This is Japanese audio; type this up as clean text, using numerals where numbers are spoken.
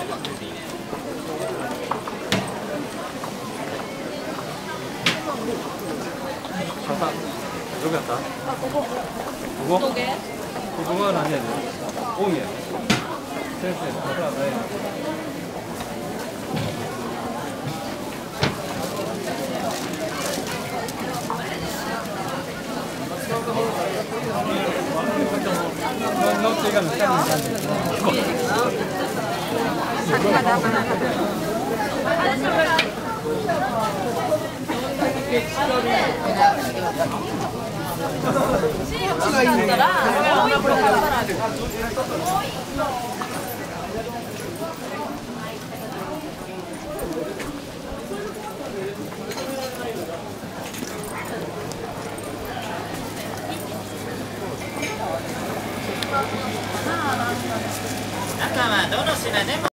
どこやった？あ、ここ。ここ？ここは何やねん。多いやん。先生、ここは何やねん。乗っていかない。 中はどの品でも